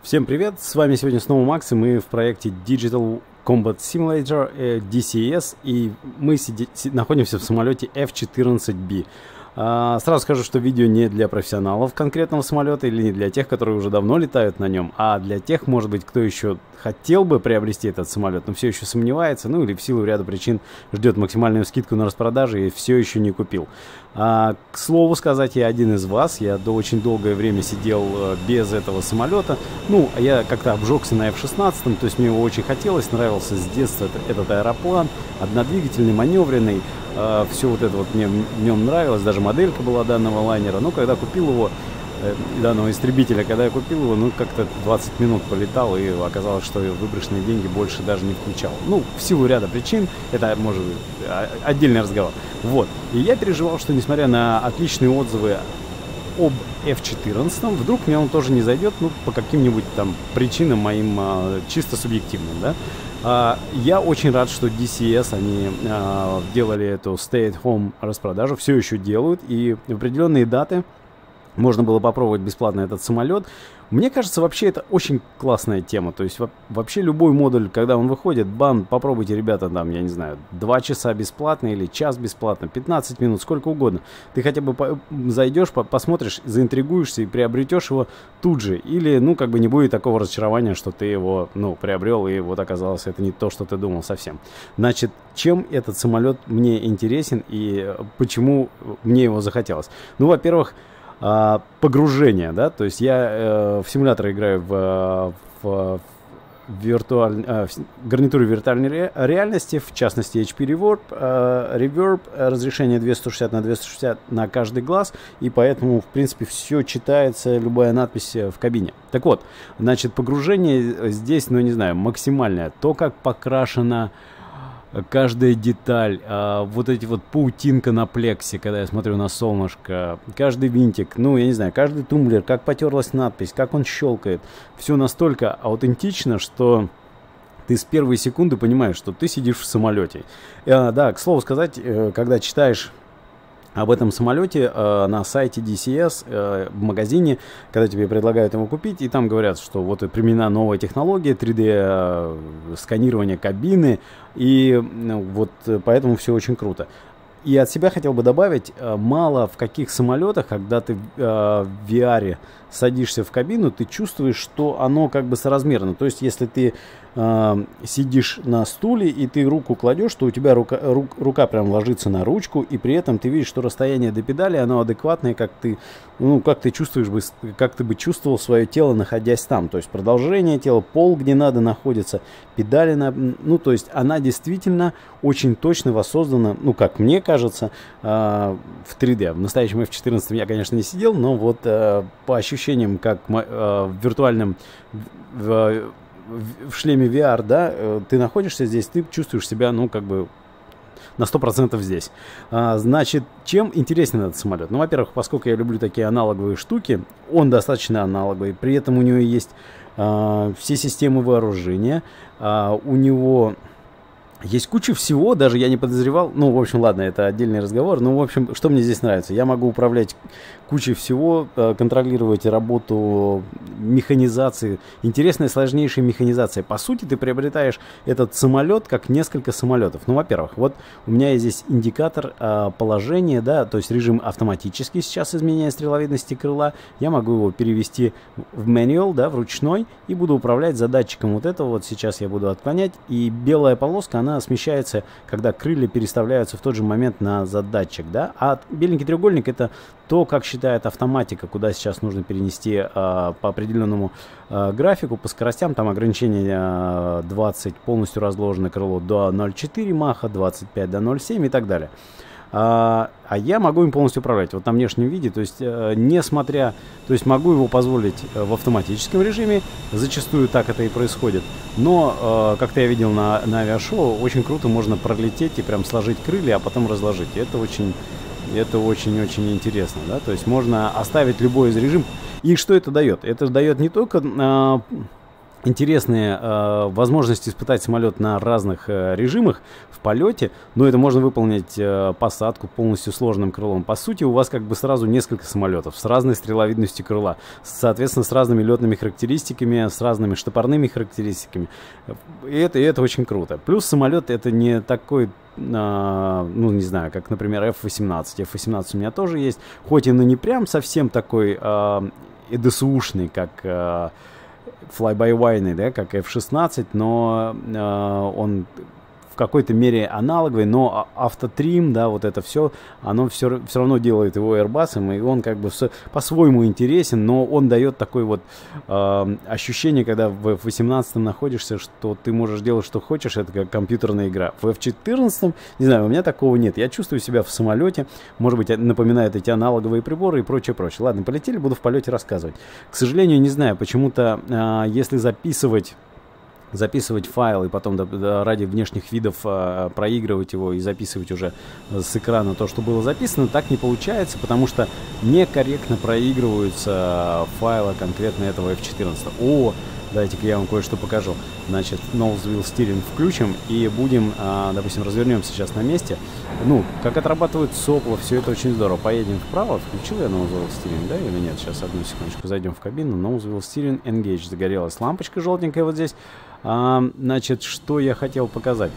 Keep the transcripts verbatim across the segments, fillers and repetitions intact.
Всем привет, с вами сегодня снова Макс, и мы в проекте Digital Combat Simulator э, ди си эс, и мы сиди, си, находимся в самолете эф четырнадцать би. А, сразу скажу, что видео не для профессионалов конкретного самолета или не для тех, которые уже давно летают на нем, а для тех, может быть, кто еще хотел бы приобрести этот самолет, но все еще сомневается, ну или в силу ряда причин ждет максимальную скидку на распродаже и все еще не купил. А, к слову сказать, я один из вас, я до очень долгое время сидел без этого самолета. Ну, я как-то обжегся на эф шестнадцать, то есть мне его очень хотелось, нравился с детства этот, этот аэроплан, однодвигательный, маневренный. Все вот это вот мне в нем нравилось, даже моделька была данного лайнера. Но когда купил его, данного истребителя, когда я купил его, ну как-то двадцать минут полетал, и оказалось, что выброшенные деньги больше даже не включал. Ну, в силу ряда причин, это может быть отдельный разговор. Вот, и я переживал, что несмотря на отличные отзывы об эф четырнадцать, вдруг мне он тоже не зайдет, ну, по каким-нибудь там причинам моим чисто субъективным, да. Uh, я очень рад, что ди си эс, они uh, делали эту stay-at-home распродажу, все еще делают, и в определенные даты можно было попробовать бесплатно этот самолет. Мне кажется, вообще это очень классная тема. То есть вообще любой модуль, когда он выходит, бан, попробуйте, ребята, там, я не знаю, два часа бесплатно или час бесплатно, пятнадцать минут, сколько угодно. Ты хотя бы по зайдешь, по посмотришь, заинтригуешься и приобретешь его тут же. Или, ну, как бы не будет такого разочарования, что ты его, ну, приобрел, и вот оказалось, это не то, что ты думал совсем. Значит, чем этот самолет мне интересен и почему мне его захотелось? Ну, во-первых, Uh, погружение, да, то есть я uh, в симулятор играю в, в, в, виртуаль... uh, в гарнитуре виртуальной ре... реальности, в частности эйч пи Reverb, uh, Reverb, разрешение двести шестьдесят на двести шестьдесят на каждый глаз, и поэтому, в принципе, все читается, любая надпись в кабине. Так вот, значит, погружение здесь, ну, не знаю, максимальное, то, как покрашено каждая деталь, а, вот эти вот паутинка на плексе, когда я смотрю на солнышко, каждый винтик, ну, я не знаю, каждый тумблер, как потерлась надпись, как он щелкает, все настолько аутентично, что ты с первой секунды понимаешь, что ты сидишь в самолете. А, да, к слову сказать, когда читаешь об этом самолете э, на сайте ди си эс, э, в магазине, когда тебе предлагают его купить, и там говорят, что вот применена новая технология три дэ э, сканирования кабины, и ну, вот поэтому все очень круто. И от себя хотел бы добавить, э, мало в каких самолетах, когда ты э, в ви ар садишься в кабину, ты чувствуешь, что оно как бы соразмерно. То есть, если ты э, сидишь на стуле и ты руку кладешь, то у тебя рука, ру, рука прям ложится на ручку, и при этом ты видишь, что расстояние до педали, оно адекватное, как ты, ну, как ты чувствуешь бы, как ты бы чувствовал свое тело, находясь там. То есть, продолжение тела, пол где надо находится, педали, на, ну, то есть, она действительно очень точно воссоздана, ну, как мне кажется, э, в три дэ. В настоящем эф четырнадцать я, конечно, не сидел, но вот э, по ощущениям, как э, в виртуальном, в, в, в шлеме ви ар, да, э, ты находишься здесь, ты чувствуешь себя, ну, как бы на сто процентов здесь. А, значит, чем интересен этот самолет? Ну, во-первых, поскольку я люблю такие аналоговые штуки, он достаточно аналоговый, при этом у него есть а, все системы вооружения, а, у него есть куча всего, даже я не подозревал. Ну, в общем, ладно, это отдельный разговор. Ну, в общем, что мне здесь нравится? Я могу управлять кучей всего, контролировать работу механизации. Интересная, сложнейшая механизация. По сути, ты приобретаешь этот самолет как несколько самолетов. Ну, во-первых, вот у меня есть здесь индикатор а, положения, да, то есть режим автоматический сейчас изменяет стреловидности крыла. Я могу его перевести в manual, да, в ручной, и буду управлять задатчиком вот этого. Вот сейчас я буду отклонять, и белая полоска, она смещается, когда крылья переставляются в тот же момент на задатчик, да, а беленький треугольник — это то, как считает автоматика, куда сейчас нужно перенести а, по определенному а, графику, по скоростям, там ограничение а, двадцать, полностью разложено крыло до ноль целых четыре маха, двадцать пять до ноль целых семь и так далее. А, а я могу им полностью управлять вот на внешнем виде, то есть э, несмотря, то есть могу его позволить э, в автоматическом режиме, зачастую так это и происходит, но э, как-то я видел на, на авиашоу, очень круто можно пролететь и прям сложить крылья, а потом разложить, и это очень, это очень-очень интересно, да, то есть можно оставить любой из режимов. И что это дает? Это дает не только э, интересные э, возможности испытать самолет на разных э, режимах в полете, но это можно выполнить э, посадку полностью сложным крылом. По сути, у вас как бы сразу несколько самолетов с разной стреловидностью крыла, соответственно, с разными летными характеристиками, с разными штопорными характеристиками. И это, и это очень круто. Плюс самолет это не такой, Uh, ну, не знаю, как, например, эф восемнадцать. эф восемнадцать у меня тоже есть, хоть и ну, не прям совсем такой uh, ЭДСУшный, как uh, fly-by-wire, да, как эф шестнадцать, но uh, он в какой-то мере аналоговый, но автотрим, да, вот это все, оно все, все равно делает его Airbus, и он как бы по-своему интересен, но он дает такое вот э, ощущение, когда в эф восемнадцать находишься, что ты можешь делать, что хочешь, это как компьютерная игра. В эф четырнадцать, не знаю, у меня такого нет, я чувствую себя в самолете, может быть, напоминает эти аналоговые приборы и прочее, прочее. Ладно, полетели, буду в полете рассказывать. К сожалению, не знаю, почему-то, э, если записывать записывать файл и потом да, да, ради внешних видов а, проигрывать его и записывать уже с экрана то, что было записано, так не получается, потому что некорректно проигрываются файлы конкретно этого эф четырнадцать. О, давайте-ка я вам кое-что покажу. Значит, Nose Wheel Steering включим и будем, а, допустим, развернемся сейчас на месте. Ну, как отрабатывают сопла, все это очень здорово. Поедем вправо, включил я Nose Wheel Steering, да, или нет? Сейчас, одну секундочку, зайдем в кабину. Nose Wheel Steering Engage. Загорелась лампочка желтенькая вот здесь. А, значит, что я хотел показать.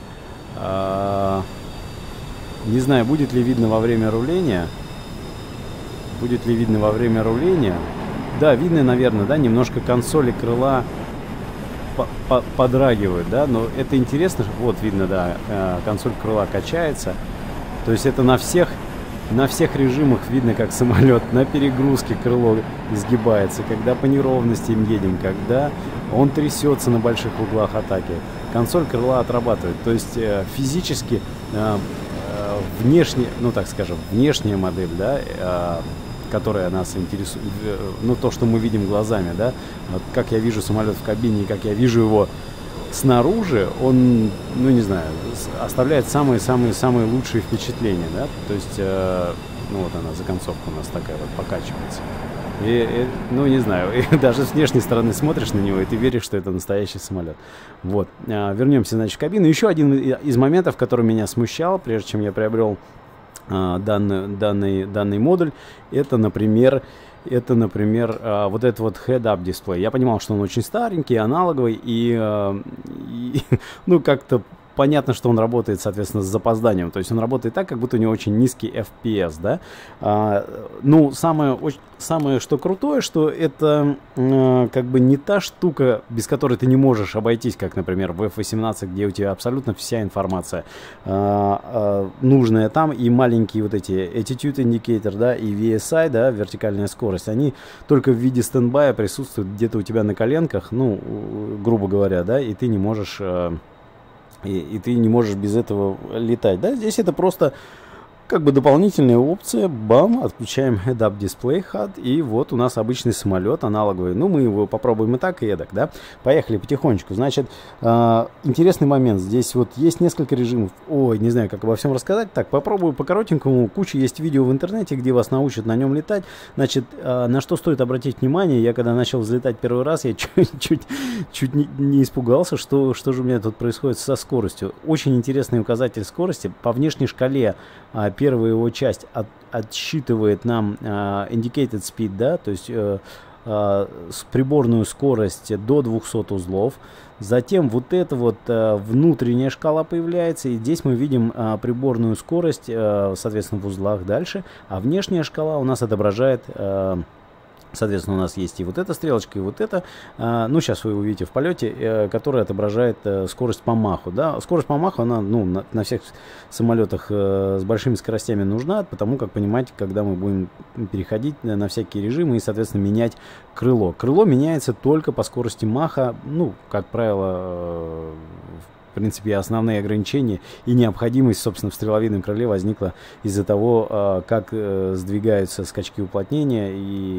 А, не знаю, будет ли видно во время руления. Будет ли видно во время руления. Да, видно, наверное, да, немножко консоли крыла подрагивают, да, но это интересно. Вот видно, да, консоль крыла качается. То есть это на всех, на всех режимах видно, как самолет на перегрузке крыло изгибается, когда по неровностям едем, когда он трясется на больших углах атаки. Консоль крыла отрабатывает. То есть э, физически э, э, внешне, ну так скажем, внешняя модель, да, э, которая нас интересует, э, ну то, что мы видим глазами, да, вот как я вижу самолет в кабине, как я вижу его снаружи, он, ну не знаю, оставляет самые-самые-самые лучшие впечатления, да, то есть, э, ну вот она, законцовка у нас такая вот покачивается. И, и, ну, не знаю, и даже с внешней стороны смотришь на него, и ты веришь, что это настоящий самолет. Вот. А, вернемся, значит, в кабину. Еще один из моментов, который меня смущал, прежде чем я приобрел а, данный, данный, данный модуль, это, например, это, например, а, вот этот вот head-up дисплей. Я понимал, что он очень старенький, аналоговый, и, а, и ну, как-то понятно, что он работает, соответственно, с запозданием. То есть он работает так, как будто у него очень низкий эф пи эс, да. А, ну, самое, самое, что крутое, что это а, как бы не та штука, без которой ты не можешь обойтись, как, например, в эф восемнадцать, где у тебя абсолютно вся информация а, а, нужная там, и маленькие вот эти Attitude Indicator, да, и ви эс ай, да, вертикальная скорость, они только в виде стендбая присутствуют где-то у тебя на коленках, ну, грубо говоря, да, и ты не можешь... А, И, и ты не можешь без этого летать. Да, здесь это просто как бы дополнительная опция. Бам, отключаем Head-Up Display эйч ю ди. И вот у нас обычный самолет аналоговый. Ну, мы его попробуем и так, и эдак, да. Поехали потихонечку. Значит, э, интересный момент. Здесь вот есть несколько режимов. Ой, не знаю, как обо всем рассказать. Так, попробую по-коротенькому. Куча есть видео в интернете, где вас научат на нем летать. Значит, э, на что стоит обратить внимание. Я когда начал взлетать первый раз, я чуть-чуть чуть не, не испугался, что, что же у меня тут происходит со скоростью. Очень интересный указатель скорости. По внешней шкале э, первая его часть от, отсчитывает нам uh, indicated speed, да, то есть uh, uh, с приборную скорость до двухсот узлов. Затем вот эта вот uh, внутренняя шкала появляется, и здесь мы видим uh, приборную скорость, uh, соответственно, в узлах дальше, а внешняя шкала у нас отображает... Uh, Соответственно, у нас есть и вот эта стрелочка, и вот эта, а, ну, сейчас вы увидите в полете, э, которая отображает э, скорость по маху, да, скорость по маху, она, ну, на, на всех самолетах э, с большими скоростями нужна, потому как, понимаете, когда мы будем переходить на, на всякие режимы и, соответственно, менять крыло. Крыло меняется только по скорости маха, ну, как правило, э, в принципе, основные ограничения и необходимость, собственно, в стреловидном крыле возникла из-за того, как сдвигаются скачки уплотнения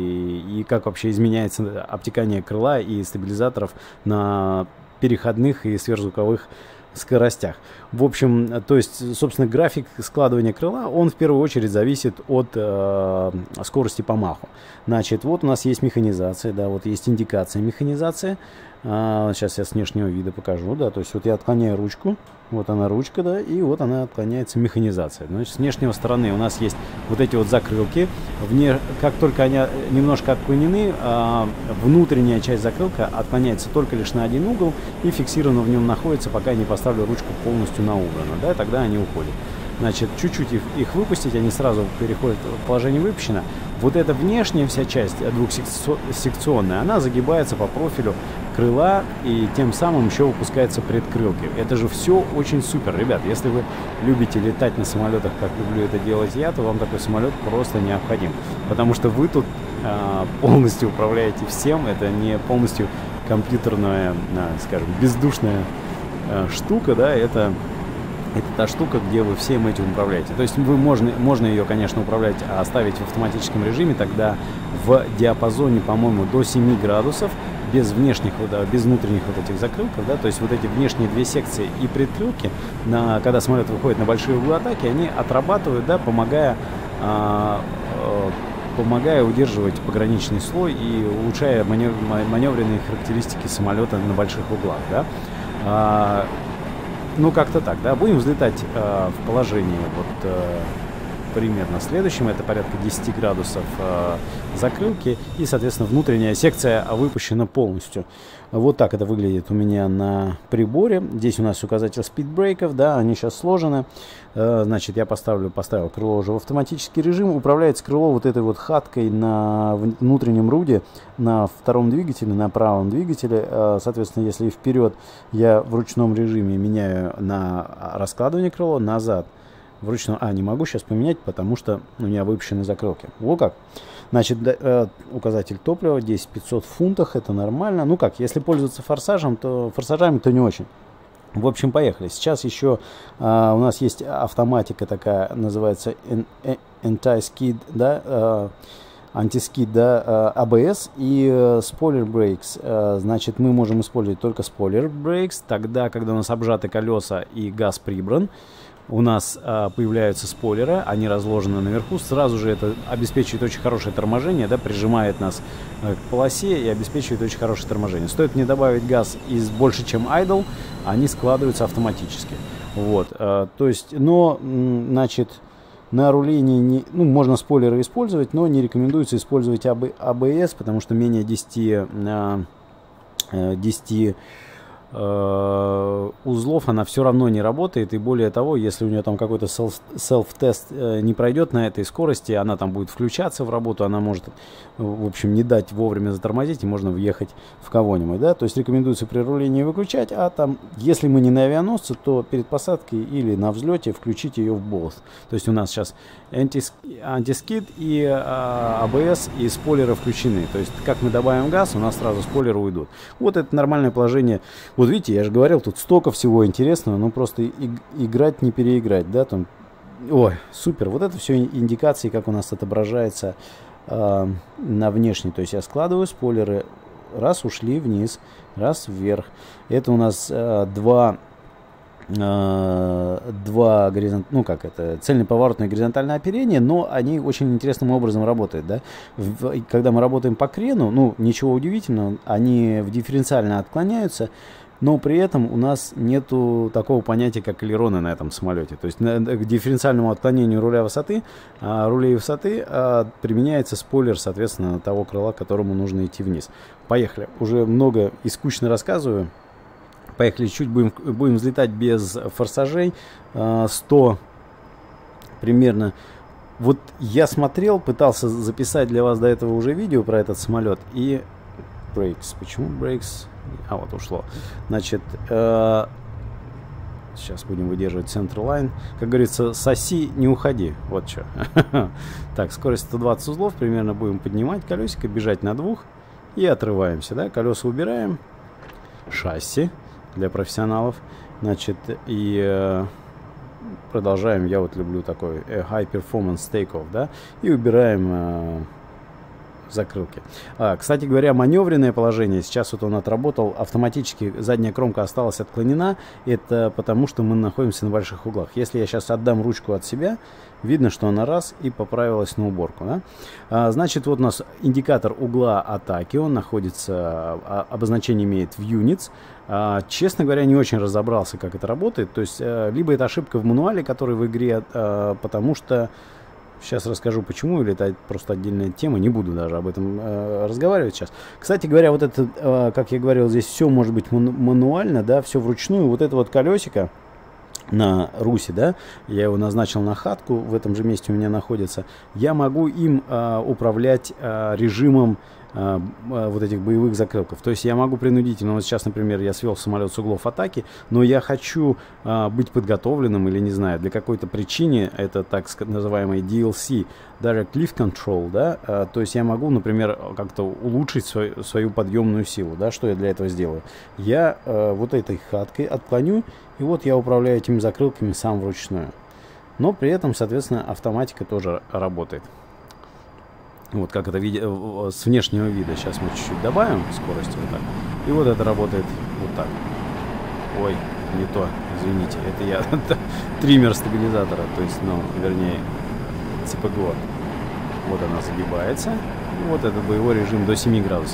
и, и как вообще изменяется обтекание крыла и стабилизаторов на переходных и сверхзвуковых скоростях. В общем, то есть, собственно, график складывания крыла, он в первую очередь зависит от э, скорости по маху. Значит, вот у нас есть механизация, да, вот есть индикация механизации. А, сейчас я с внешнего вида покажу, да, то есть вот я отклоняю ручку, вот она ручка, да, и вот она отклоняется механизация. Значит, с внешней стороны у нас есть вот эти вот закрылки. Вне, как только они немножко отклонены, а, внутренняя часть закрылка отклоняется только лишь на один угол и фиксированно в нем находится, пока я не поставлю ручку полностью на убрано, да, тогда они уходят. Значит, чуть-чуть их, их выпустить, они сразу переходят в положение выпущено. Вот эта внешняя вся часть двухсекционная, она загибается по профилю крыла и тем самым еще выпускается предкрылки. Это же все очень супер. Ребят, если вы любите летать на самолетах, как люблю это делать я, то вам такой самолет просто необходим. Потому что вы тут э, полностью управляете всем. Это не полностью компьютерная, э, скажем, бездушная э, штука, да, это... Это та штука, где вы всем этим управляете. То есть вы можно, можно ее, конечно, управлять, а оставить в автоматическом режиме, тогда в диапазоне, по-моему, до семи градусов, без внешних, без внутренних вот этих закрылков, да, то есть вот эти внешние две секции и предкрылки, на, когда самолет выходит на большие углы атаки, они отрабатывают, да, помогая, а, а, помогая удерживать пограничный слой и улучшая манев, маневренные характеристики самолета на больших углах, да. А, Ну, как-то так, да. Будем взлетать э, в положении вот э, примерно следующем. Это порядка десяти градусов э, закрылки. И, соответственно, внутренняя секция выпущена полностью. Вот так это выглядит у меня на приборе. Здесь у нас указатель спидбрейков, да, они сейчас сложены. Э, значит, я поставлю, поставил крыло уже в автоматический режим. Управляется крыло вот этой вот хаткой на внутреннем руде, на втором двигателе, на правом двигателе. Э, соответственно, если вперед я в ручном режиме меняю на раскладывание крыла, назад вручную. А, не могу сейчас поменять, потому что у меня выпущены закрылки. Вот как. Значит, э, указатель топлива десять тысяч пятьсот в фунтах, это нормально. Ну как, если пользоваться форсажем, то форсажами, то не очень. В общем, поехали. Сейчас еще э, у нас есть автоматика такая, называется anti-skid, да, э, антискид, да, э, эй би эс и э, spoiler brakes. Э, значит, мы можем использовать только spoiler brakes, тогда, когда у нас обжаты колеса и газ прибран. У нас а, появляются спойлеры, они разложены наверху, сразу же это обеспечивает очень хорошее торможение, да, прижимает нас а, к полосе и обеспечивает очень хорошее торможение. Стоит мне добавить газ из больше, чем idle, они складываются автоматически. Вот, а, то есть, но, значит, на рулении, не, ну, можно спойлеры использовать, но не рекомендуется использовать эй би эс, потому что менее десяти, десяти узлов она все равно не работает, и более того, если у нее там какой-то селф-тест не пройдет на этой скорости, она там будет включаться в работу, она может, в общем, не дать вовремя затормозить, и можно въехать в кого-нибудь, да, то есть рекомендуется при рулении выключать, а там, если мы не на авианосце, то перед посадкой или на взлете включить ее в both. То есть у нас сейчас антискид и эй би эс и спойлеры включены, то есть как мы добавим газ, у нас сразу спойлеры уйдут. Вот это нормальное положение. Вот видите, я же говорил, тут столько всего интересного, ну просто и, играть не переиграть, да, там, ой, супер, вот это все индикации, как у нас отображается э, на внешней, то есть я складываю спойлеры, раз ушли вниз, раз вверх, это у нас э, два, э, два горизонт, ну как это, цельно-поворотное горизонтальное оперение, но они очень интересным образом работают, да, в, когда мы работаем по крену, ну ничего удивительного, они в дифференциально отклоняются, но при этом у нас нету такого понятия, как элероны на этом самолете. То есть на, к дифференциальному отклонению руля высоты, а, рулей высоты а, применяется спойлер, соответственно, того крыла, к которому нужно идти вниз. Поехали. Уже много и скучно рассказываю. Поехали, чуть будем, будем взлетать без форсажей. А, сто примерно. Вот я смотрел, пытался записать для вас до этого уже видео про этот самолет. И brakes. Почему brakes? А, вот ушло. Значит, э, сейчас будем выдерживать center line. Как говорится, соси, не уходи. Вот что. Так, скорость сто двадцать узлов. Примерно будем поднимать колесико, бежать на двух. И отрываемся, да. Колеса убираем. Шасси для профессионалов. Значит, и э, продолжаем. Я вот люблю такой э, high performance takeoff, да. И убираем... Э, закрылки. А, кстати говоря, маневренное положение, сейчас вот он отработал автоматически, задняя кромка осталась отклонена, это потому что мы находимся на больших углах. Если я сейчас отдам ручку от себя, видно, что она раз и поправилась на уборку. Да? А, значит, вот у нас индикатор угла атаки, он находится, а, обозначение имеет в Units. А, честно говоря, не очень разобрался, как это работает. То есть, а, либо это ошибка в мануале, который в игре, а, потому что сейчас расскажу почему, или это просто отдельная тема, не буду даже об этом э, разговаривать сейчас. Кстати говоря, вот это, э, как я говорил, здесь все может быть ман мануально, да, все вручную. Вот это вот колесико на Руси, да, я его назначил на хатку, в этом же месте у меня находится. Я могу им э, управлять э, режимом э, э, вот этих боевых закрылков. То есть я могу принудительно, вот сейчас, например, я свел самолет с углов атаки, но я хочу э, быть подготовленным или, не знаю, для какой-то причине, это так называемый ди эл си, Direct Lift Control, да, э, то есть я могу, например, как-то улучшить свой, свою подъемную силу, да, что я для этого сделаю? Я э, вот этой хаткой отклоню, и вот я управляю этими закрылками сам вручную. Но при этом, соответственно, автоматика тоже работает. Вот как это види с внешнего вида. Сейчас мы чуть-чуть добавим скорости вот так. И вот это работает вот так. Ой, не то, извините. Это я триммер стабилизатора, то есть, ну, вернее, цэ пэ гэ о. Вот она загибается. И вот это боевой режим до семи градусов.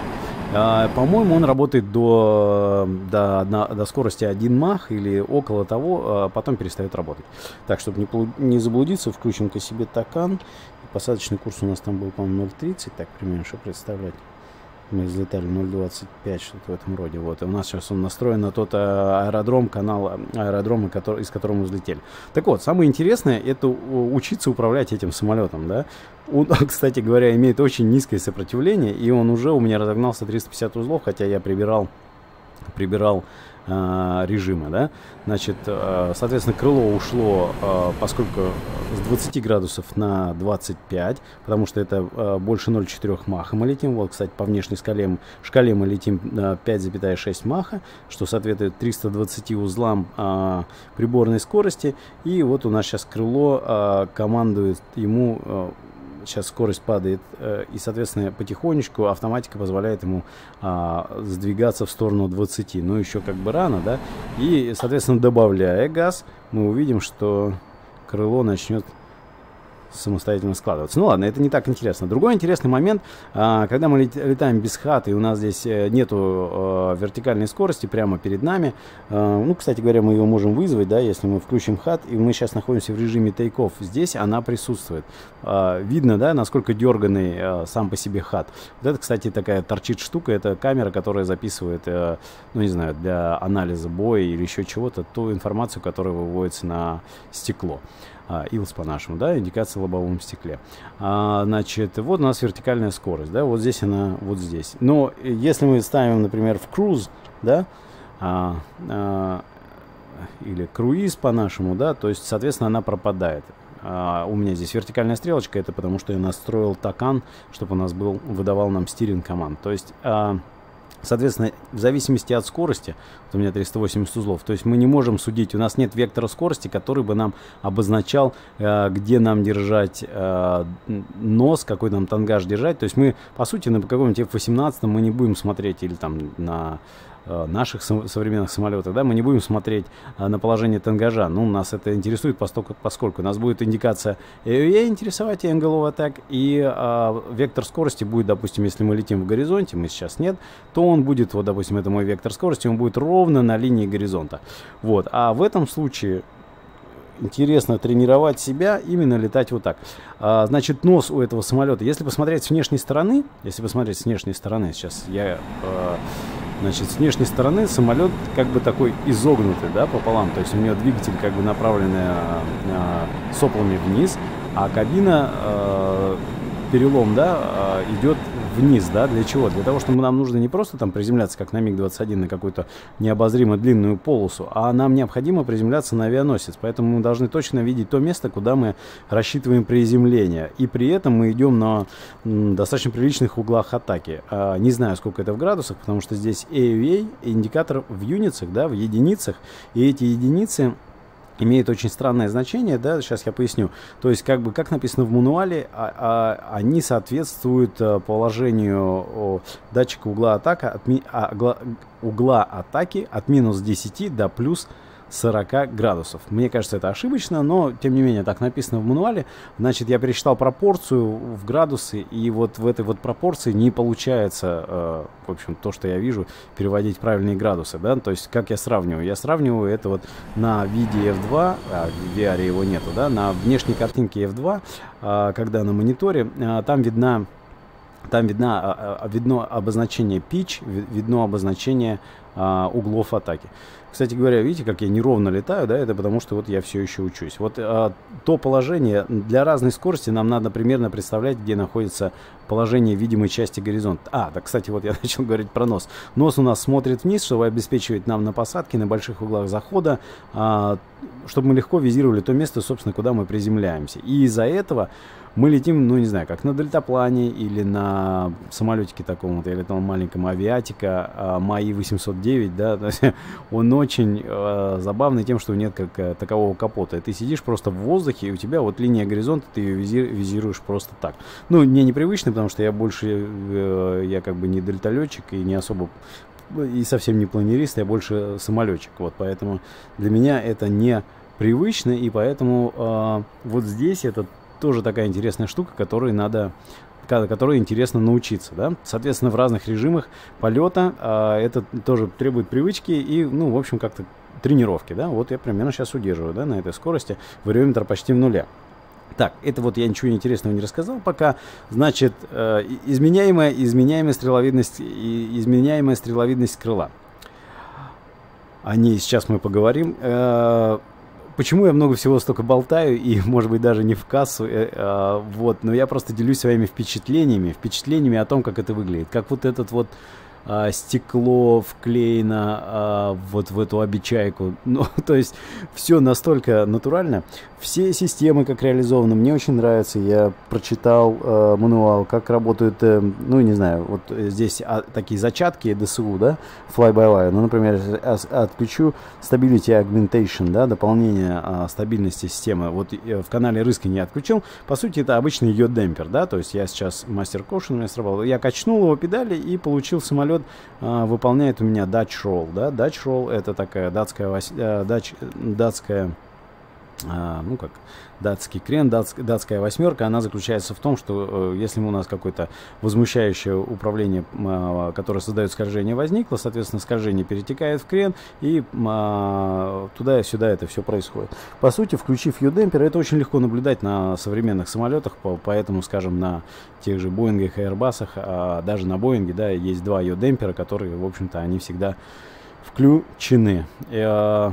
А, по-моему, он работает до, до, до скорости один мах или около того, а потом перестает работать. Так, чтобы не, не заблудиться, включим-ка себе токан. Посадочный курс у нас там был, по-моему, ноль тридцать, так примерно, что представлять. Мы взлетали ноль двадцать пять, что-то в этом роде. Вот. И у нас сейчас он настроен на тот аэродром, канал аэродрома, который, из которого мы взлетели. Так вот, самое интересное, это учиться управлять этим самолетом, да. Он, кстати говоря, имеет очень низкое сопротивление, и он уже у меня разогнался триста пятьдесят узлов, хотя я прибирал, прибирал э, режимы, да. Значит, э, соответственно, крыло ушло, э, поскольку с двадцати градусов на двадцать пять, потому что это э, больше ноль целых четыре маха мы летим. Вот, кстати, по внешней шкале, шкале мы летим на пять целых шесть маха, что соответствует триста двадцати узлам э, приборной скорости. И вот у нас сейчас крыло э, командует ему... Э, сейчас скорость падает, э, и, соответственно, потихонечку автоматика позволяет ему э, сдвигаться в сторону двадцати. Но еще как бы рано, да. И, соответственно, добавляя газ, мы увидим, что крыло начнет самостоятельно складываться. Ну ладно, это не так интересно. Другой интересный момент, а, когда мы летаем без хаты, и у нас здесь нету а, вертикальной скорости прямо перед нами. А, ну, кстати говоря, мы ее можем вызвать, да, если мы включим хат, и мы сейчас находимся в режиме take-off. Здесь она присутствует. А, видно, да, насколько дерганный а, сам по себе хат. Вот это, кстати, такая торчит штука, это камера, которая записывает, а, ну, не знаю, для анализа боя или еще чего-то, ту информацию, которая выводится на стекло. ай эл эс по-нашему, да, индикация в лобовом стекле. А, значит, вот у нас вертикальная скорость, да, вот здесь она, вот здесь. Но если мы ставим, например, в cruise, да, а, а, или круиз по-нашему, да, то есть, соответственно, она пропадает. А, у меня здесь вертикальная стрелочка, это потому что я настроил токан, чтобы у нас был, выдавал нам стиринг команд. То есть... А, соответственно, в зависимости от скорости, вот у меня триста восемьдесят узлов, то есть мы не можем судить, у нас нет вектора скорости, который бы нам обозначал, э, где нам держать э, нос, какой нам тангаж держать. То есть мы, по сути, на каком-нибудь эф восемнадцать мы не будем смотреть, или там на э, наших со современных самолетах, да, мы не будем смотреть э, на положение тангажа. Ну, нас это интересует, поскольку, поскольку у нас будет индикация эй ю эй интересовать, Angle of Attack, и э, вектор скорости будет, допустим, если мы летим в горизонте, мы сейчас нет, то он будет, вот, допустим, это мой вектор скорости, он будет ровно на линии горизонта. Вот. А в этом случае интересно тренировать себя, именно летать вот так. А, значит, нос у этого самолета, если посмотреть с внешней стороны, если посмотреть с внешней стороны, сейчас я, а, значит, с внешней стороны самолет как бы такой изогнутый, да, пополам, то есть у него двигатель как бы направленный а, а, соплами вниз, а кабина, а, перелом, да, а, идет вниз, да, для чего? Для того, чтобы нам нужно не просто там приземляться, как на миг двадцать один, на какую-то необозримо длинную полосу, а нам необходимо приземляться на авианосец. Поэтому мы должны точно видеть то место, куда мы рассчитываем приземление. И при этом мы идем на м, достаточно приличных углах атаки. А, не знаю, сколько это в градусах, потому что здесь эй ю эй, индикатор в юнитсах, да, в единицах. И эти единицы имеет очень странное значение, да, сейчас я поясню. То есть, как бы, как написано в мануале, а, а, они соответствуют а, положению о, датчика угла, атака, от, ми, а, угла, угла атаки от минус десяти до плюс сорока градусов. Мне кажется, это ошибочно, но, тем не менее, так написано в мануале. Значит, я пересчитал пропорцию в градусы, и вот в этой вот пропорции не получается, э, в общем, то, что я вижу, переводить правильные градусы, да, то есть, как я сравниваю? Я сравниваю это вот на виде эф два, а в ви ар его нету, да, на внешней картинке эф два, э, когда на мониторе, э, там видна Там видно, видно обозначение pitch, видно обозначение а, углов атаки. Кстати говоря, видите, как я неровно летаю, да, это потому что вот я все еще учусь. Вот а, то положение, для разной скорости нам надо примерно представлять, где находится положение видимой части горизонта. А, да, кстати, вот я начал говорить про нос. Нос у нас смотрит вниз, чтобы обеспечивать нам на посадке, на больших углах захода, а, чтобы мы легко визировали то место, собственно, куда мы приземляемся. И из-за этого мы летим, ну, не знаю, как на дельтаплане или на самолетике таком вот, я летал маленьком авиатика, а, МАИ восемьсот девять, да, то есть он очень э, забавный тем, что нет как э, такового капота. Ты сидишь просто в воздухе, и у тебя вот линия горизонта, ты ее визи визируешь просто так. Ну, мне непривычно, потому что я больше, э, я как бы не дельталетчик и не особо, и совсем не планерист, я больше самолетчик, вот, поэтому для меня это не привычно, и поэтому э, вот здесь это тоже такая интересная штука, которой надо, которой интересно научиться, да. Соответственно, в разных режимах полета а, это тоже требует привычки и, ну, в общем, как-то тренировки, да. Вот я примерно сейчас удерживаю, да, на этой скорости, вариометр почти в нуле. Так, это вот я ничего интересного не рассказал пока. Значит, э, изменяемая, изменяемая стреловидность, изменяемая стреловидность крыла. О ней сейчас мы поговорим. Э, Почему я много всего столько болтаю и, может быть, даже не в кассу, э, э, вот, но я просто делюсь своими впечатлениями, впечатлениями о том, как это выглядит. Как вот этот вот э, стекло вклеено э, вот в эту обечайку. Ну, то есть все настолько натурально. Все системы как реализованы, мне очень нравится. Я прочитал э, мануал, как работают, э, ну, не знаю, вот здесь а, такие зачатки ди эс ю, да, fly-by-wire. Ну, например, отключу Stability Augmentation, да, дополнение э, стабильности системы. Вот э, в канале Рыска не отключил. По сути, это обычный йод демпер, да, то есть я сейчас мастер Caution у меня сработал. Я качнул его педали и получил самолет, э, выполняет у меня Dutch Roll, да. Dutch Roll это такая датская, э, дач, датская А, ну как датский крен, датск, датская восьмерка, она заключается в том, что э, если у нас какое-то возмущающее управление, э, которое создает скольжение, возникло, соответственно, скольжение перетекает в крен, и э, туда и сюда это все происходит. По сути, включив ю-демпер, это очень легко наблюдать на современных самолетах, по, поэтому, скажем, на тех же Боингах и Airbus'ах, а даже на Боинге, да, есть два ю-демпера, которые, в общем-то, они всегда включены. Э,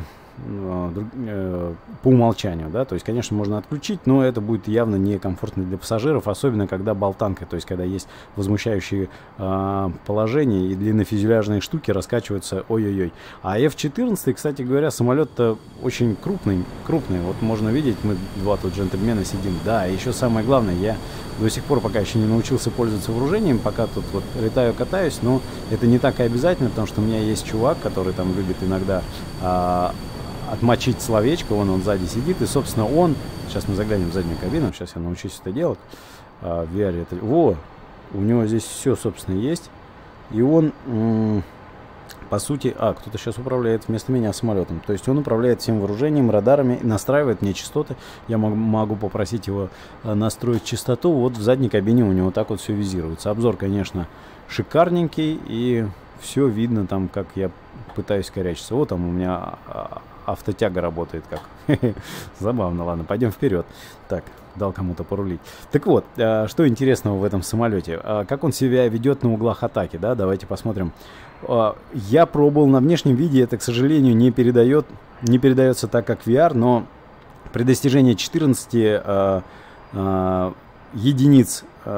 по умолчанию, да, то есть, конечно, можно отключить, но это будет явно некомфортно для пассажиров, особенно когда болтанка, то есть, когда есть возмущающие э, положения и длиннофюзеляжные штуки раскачиваются, ой-ой-ой. А эф четырнадцать, кстати говоря, самолет-то очень крупный, крупный, вот можно видеть, мы два тут джентльмена сидим, да, и еще самое главное, я до сих пор пока еще не научился пользоваться вооружением, пока тут вот летаю, катаюсь, но это не так и обязательно, потому что у меня есть чувак, который там любит иногда э, отмочить словечко, вон он сзади сидит, и, собственно, он, сейчас мы заглянем в заднюю кабину, сейчас я научусь это делать, а, в ви ар это, во, у него здесь все, собственно, есть, и он, по сути, а, кто-то сейчас управляет вместо меня самолетом, то есть он управляет всем вооружением, радарами, настраивает мне частоты, я могу, могу попросить его настроить частоту, вот в задней кабине у него так вот все визируется. Обзор, конечно, шикарненький, и все видно там, как я пытаюсь корячиться. Вот там у меня автотяга работает как. Забавно, ладно, пойдем вперед. Так, дал кому-то порулить. Так вот, что интересного в этом самолете? Как он себя ведет на углах атаки, да? Давайте посмотрим. Я пробовал на внешнем виде, это, к сожалению, не передает, не передается так, как ви ар, но при достижении четырнадцати единиц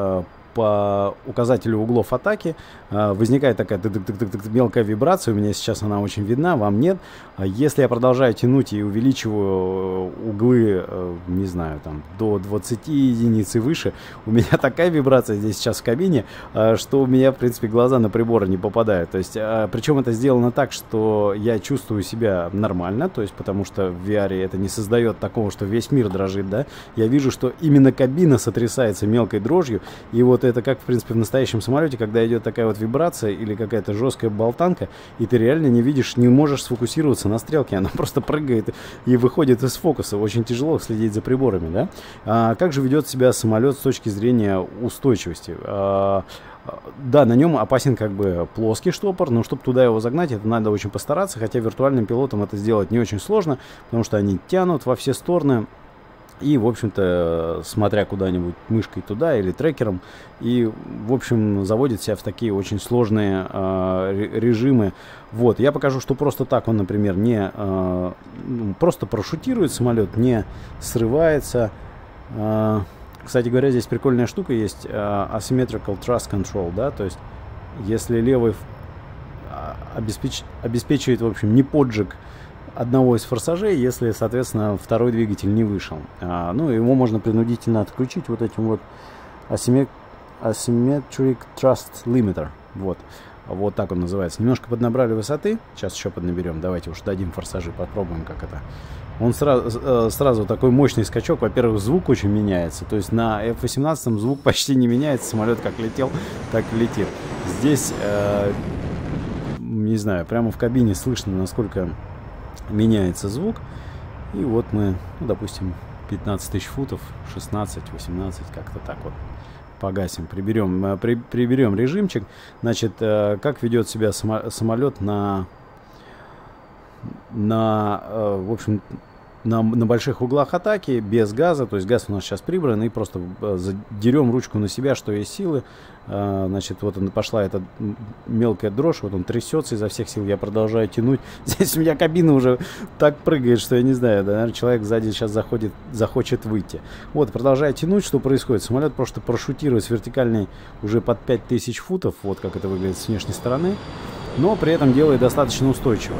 по указателю углов атаки возникает такая мелкая вибрация. У меня сейчас она очень видна, вам нет. Если я продолжаю тянуть и увеличиваю углы, не знаю, там до двадцати единиц и выше, у меня такая вибрация здесь сейчас в кабине, что у меня, в принципе, глаза на приборы не попадают. То есть, причем это сделано так, что я чувствую себя нормально, то есть, потому что в ви ар это не создает такого, что весь мир дрожит, да. Я вижу, что именно кабина сотрясается мелкой дрожью, и вот это как, в принципе, в настоящем самолете, когда идет такая вот вибрация или какая-то жесткая болтанка, и ты реально не видишь, не можешь сфокусироваться на стрелке, она просто прыгает и выходит из фокуса. Очень тяжело следить за приборами, да. А как же ведет себя самолет с точки зрения устойчивости? А, да, на нем опасен как бы плоский штопор, но чтобы туда его загнать, это надо очень постараться, хотя виртуальным пилотам это сделать не очень сложно, потому что они тянут во все стороны. И, в общем-то, смотря куда-нибудь мышкой туда или трекером, и, в общем, заводит себя в такие очень сложные э, режимы. Вот, я покажу, что просто так он, например, не э, просто парашютирует самолет, не срывается. Э, кстати говоря, здесь прикольная штука есть, э, Asymmetrical Thrust Control, да, то есть, если левый обеспеч, обеспечивает, в общем, не поджиг одного из форсажей, если, соответственно, второй двигатель не вышел. А, ну, его можно принудительно отключить вот этим вот Asymmetric Thrust Limiter. Вот. Вот так он называется. Немножко поднабрали высоты. Сейчас еще поднаберем. Давайте уж дадим форсажи, попробуем, как это. Он сразу, сразу такой мощный скачок. Во-первых, звук очень меняется. То есть на эф восемнадцать звук почти не меняется. Самолет как летел, так и летит. Здесь, э, не знаю, прямо в кабине слышно, насколько меняется звук. И вот мы, ну, допустим, пятнадцать тысяч футов, шестнадцать, восемнадцать, как-то так вот погасим, приберем, при, приберем режимчик. Значит, как ведет себя самолет на, на, в общем, на, на больших углах атаки, без газа. То есть газ у нас сейчас прибран, и просто задерем ручку на себя, что есть силы. Значит, вот он, пошла эта мелкая дрожь, вот он трясется изо всех сил, я продолжаю тянуть. Здесь у меня кабина уже так прыгает, что я не знаю, да, наверное, человек сзади сейчас заходит, захочет выйти. Вот, продолжаю тянуть, что происходит? Самолет просто парашютирует с вертикальной уже под пять тысяч футов, вот как это выглядит с внешней стороны, но при этом делает достаточно устойчиво.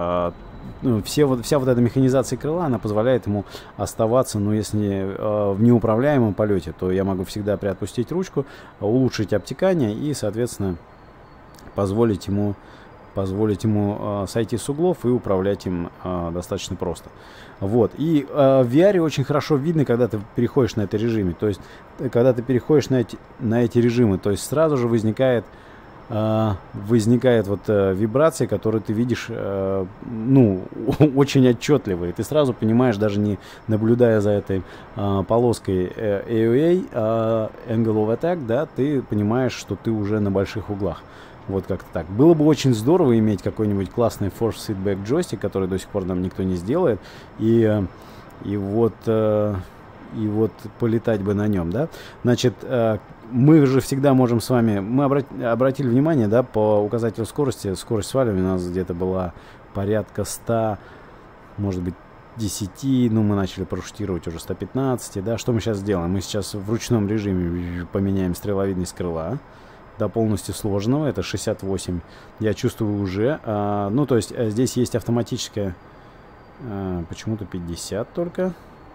Все, вот, вся вот эта механизация крыла, она позволяет ему оставаться, ну, если э, в неуправляемом полете, то я могу всегда приотпустить ручку, улучшить обтекание и, соответственно, позволить ему, позволить ему э, сойти с углов и управлять им э, достаточно просто. Вот. И э, в ви ар очень хорошо видно, когда ты переходишь на это режиме, то есть, когда ты переходишь на эти, на эти режимы, то есть сразу же возникает возникает вот э, вибрация, которую ты видишь, э, ну, очень отчетливо, и ты сразу понимаешь, даже не наблюдая за этой э, полоской э, эй ю эй, э, Angle of Attack, да, ты понимаешь, что ты уже на больших углах. Вот как-то так. Было бы очень здорово иметь какой-нибудь классный Force Feedback джойстик, который до сих пор нам никто не сделает, и, э, и вот... Э, и вот полетать бы на нем, да. Значит, мы же всегда можем с вами, мы обратили внимание, да, по указателю скорости, скорость сваливания у нас где-то была порядка ста, может быть, десяти, ну, мы начали парашютировать уже сто пятнадцать, да. Что мы сейчас сделаем? Мы сейчас в ручном режиме поменяем стреловидность крыла до полностью сложенного, это шестьдесят восемь, я чувствую уже, а, ну, то есть здесь есть автоматическая, а, почему-то пятьдесят только.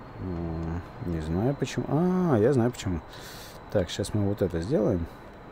Не знаю почему. А, я знаю почему. Так, сейчас мы вот это сделаем.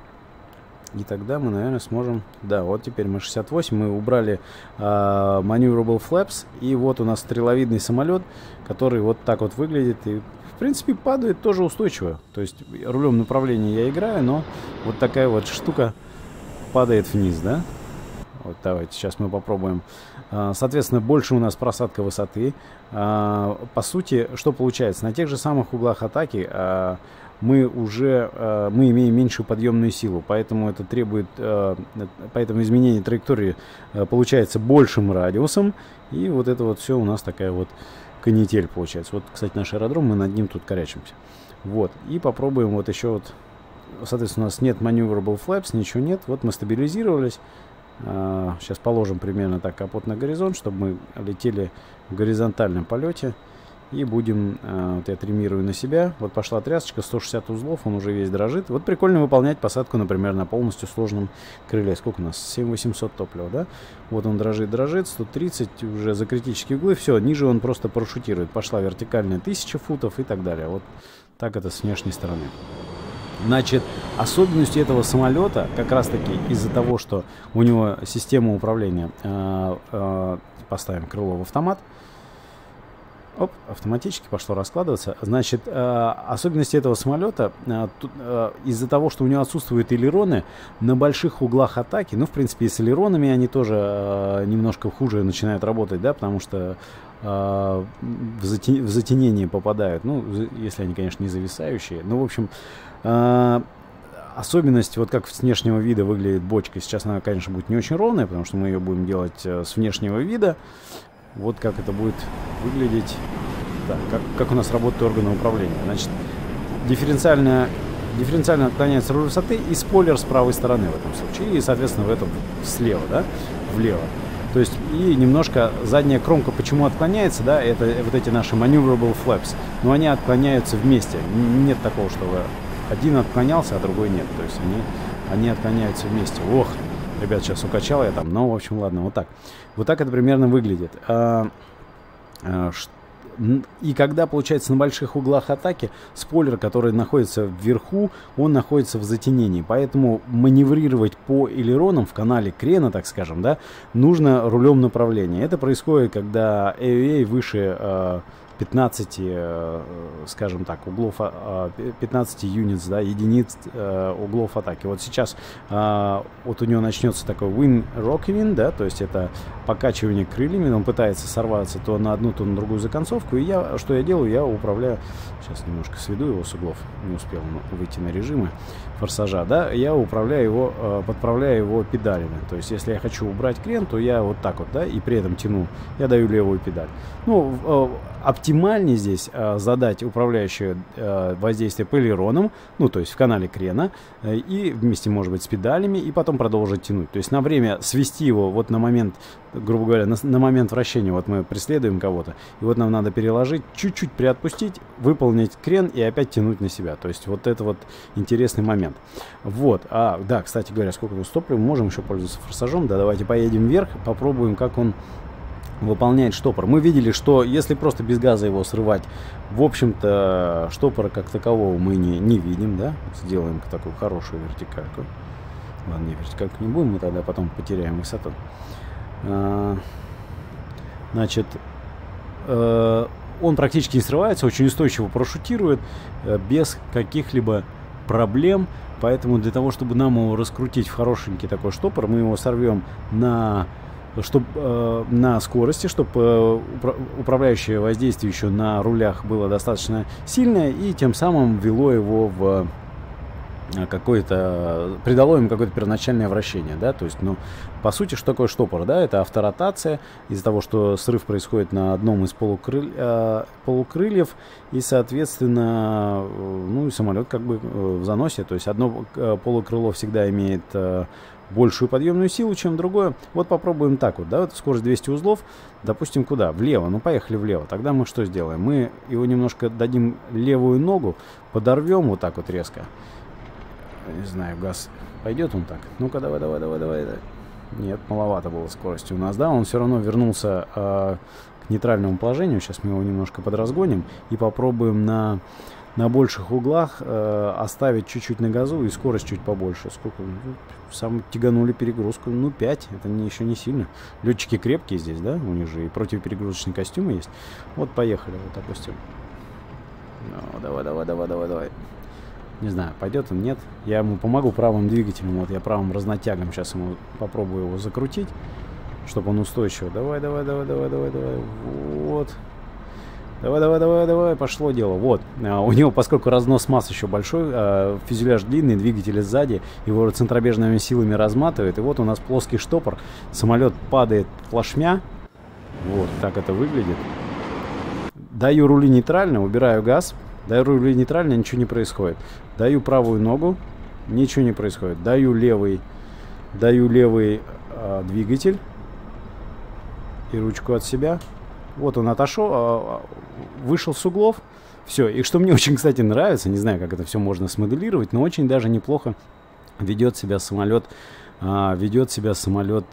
И тогда мы, наверное, сможем... Да, вот теперь мы шестьдесят восемь. Мы убрали uh, Maneuverable Flaps. И вот у нас стреловидный самолет, который вот так вот выглядит. И, в принципе, падает тоже устойчиво. То есть рулем направления я играю, но вот такая вот штука падает вниз, да? Вот давайте, сейчас мы попробуем. Соответственно, больше у нас просадка высоты. По сути, что получается? На тех же самых углах атаки мы уже мы имеем меньшую подъемную силу, поэтому это требует, поэтому изменение траектории получается большим радиусом, и вот это вот все у нас такая вот канитель получается. Вот, кстати, наш аэродром, мы над ним тут корячимся. Вот, и попробуем вот еще вот, соответственно, у нас нет maneuverable flaps, ничего нет, вот мы стабилизировались. Сейчас положим примерно так капот на горизонт, чтобы мы летели в горизонтальном полете. И будем, э, вот я тримирую на себя. Вот пошла трясочка, сто шестьдесят узлов, он уже весь дрожит. Вот прикольно выполнять посадку, например, на полностью сложном крыле. Сколько у нас? семь тысяч восемьсот топлива, да? Вот он дрожит, дрожит, сто тридцать уже за критические углы. Все, ниже он просто парашютирует. Пошла вертикальная тысяча футов и так далее. Вот так это с внешней стороны. Значит, особенностью этого самолета, как раз таки из-за того, что у него система управления, э, э, поставим крыло в автомат, оп, автоматически пошло раскладываться. Значит, э, особенности этого самолета, э, э, из-за того, что у него отсутствуют элероны, на больших углах атаки, ну, в принципе, и с элеронами они тоже э, немножко хуже начинают работать, да, потому что э, в, затя... в затенение попадают, ну, если они, конечно, не зависающие, ну, в общем... Uh, особенность, вот как с внешнего вида выглядит бочка. Сейчас она, конечно, будет не очень ровная, потому что мы ее будем делать uh, с внешнего вида. Вот как это будет выглядеть. Так, как, как у нас работают органы управления. Значит, дифференциально, дифференциально отклоняется руль высоты и спойлер с правой стороны в этом случае. И, соответственно, в этом слева, да, влево. То есть и немножко задняя кромка почему отклоняется, да, это вот эти наши maneuverable flaps. Но они отклоняются вместе. Нет такого, чтобы один отклонялся, а другой нет. То есть они, они отклоняются вместе. Ох, ребят, сейчас укачал я там. Ну, в общем, ладно, вот так. Вот так это примерно выглядит. А, а, и когда, получается, на больших углах атаки, спойлер, который находится вверху, он находится в затенении. Поэтому маневрировать по элеронам в канале крена, так скажем, да, нужно рулем направления. Это происходит, когда эй ю эй выше... А, пятнадцати, скажем так, углов, пятнадцати юнитс, да, единиц углов атаки. Вот сейчас вот у него начнется такой wing rocking, да, то есть это покачивание крыльями, он пытается сорваться то на одну, то на другую законцовку, и я, что я делаю, я управляю, сейчас немножко сведу его с углов, не успел выйти на режимы форсажа, да, я управляю его, подправляю его педалями, то есть если я хочу убрать крен, то я вот так вот, да, и при этом тяну, я даю левую педаль. Ну, оптимальнее здесь э, задать управляющее э, воздействие по элеронам, ну, то есть в канале крена, э, и вместе, может быть, с педалями, и потом продолжить тянуть. То есть на время свести его вот на момент, грубо говоря, на, на момент вращения, вот мы преследуем кого-то, и вот нам надо переложить, чуть-чуть приотпустить, выполнить крен и опять тянуть на себя. То есть вот это вот интересный момент. Вот, а, да, кстати говоря, сколько тут топлива, можем еще пользоваться форсажом, да, давайте поедем вверх, попробуем, как он выполняет штопор. Мы видели, что если просто без газа его срывать, в общем-то, штопора как такового мы не, не видим, да. Сделаем такую хорошую вертикальку. Ладно, не вертикальку не будем, мы тогда потом потеряем высоту. А, значит, э, он практически не срывается, очень устойчиво парашютирует, э, без каких-либо проблем. Поэтому для того, чтобы нам его раскрутить в хорошенький такой штопор, мы его сорвем на... Чтобы э, на скорости, чтобы э, упра управляющее воздействие еще на рулях было достаточно сильное, и тем самым ввело его в э, какое-то, придало ему какое-то первоначальное вращение, да, то есть, ну, по сути, что такое штопор, да, это авторотация, из-за того, что срыв происходит на одном из полукрыль, э, полукрыльев, и, соответственно, э, ну, и самолет как бы э, в заносе, то есть одно э, полукрыло всегда имеет... Э, большую подъемную силу, чем другое. Вот попробуем так вот, да, вот скорость двести узлов, допустим, куда? Влево, ну поехали влево. Тогда мы что сделаем? Мы его немножко дадим левую ногу, подорвем вот так вот резко. Не знаю, газ пойдет он так? Ну-ка, давай, давай, давай, давай. Нет, маловато было скорости у нас, да, он все равно вернулся э, к нейтральному положению. Сейчас мы его немножко подразгоним и попробуем на... на больших углах э, оставить чуть-чуть на газу и скорость чуть побольше. Сколько? Ну, сам тяганули перегрузку. Ну, пять. Это не, еще не сильно. Летчики крепкие здесь, да? У них же и противоперегрузочные костюмы есть. Вот, поехали. Вот, допустим. Ну, давай, давай, давай, давай, давай. Не знаю, пойдет он, нет. Я ему помогу правым двигателем. Вот я правым разнотягом сейчас ему попробую его закрутить, чтобы он устойчиво. Давай, давай, давай, давай, давай, давай. Вот. Давай, давай, давай, давай, пошло дело. Вот, а, у него, поскольку разнос масс еще большой, а, фюзеляж длинный, двигатель сзади, его центробежными силами разматывает. И вот у нас плоский штопор, самолет падает плашмя. Вот, так это выглядит. Даю рули нейтрально, убираю газ. Даю рули нейтрально, ничего не происходит. Даю правую ногу, ничего не происходит. Даю левый, даю левый а, двигатель и ручку от себя. Вот он отошел, вышел с углов. Все. И что мне очень, кстати, нравится, не знаю, как это все можно смоделировать, но очень даже неплохо ведет себя самолет, ведет себя самолет